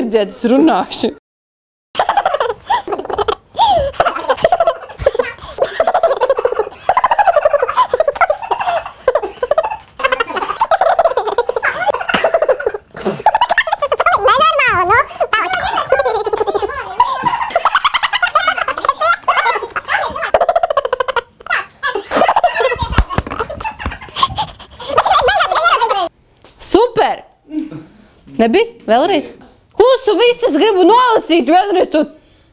nedzied, es runāšu. Super! Nebija? Vēlreiz? Klusu viss, es gribu nolasīt vēlreiz to.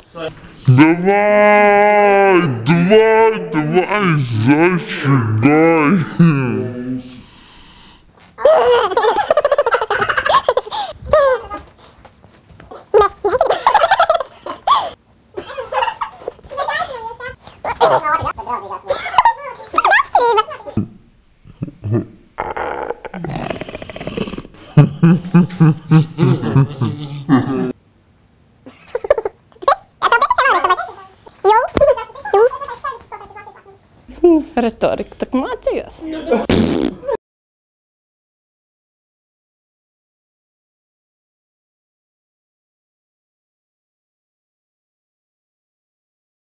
Давай, зажигай. Retorika, tak mācījos.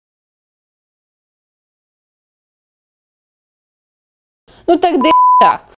Nu, tak dirsā.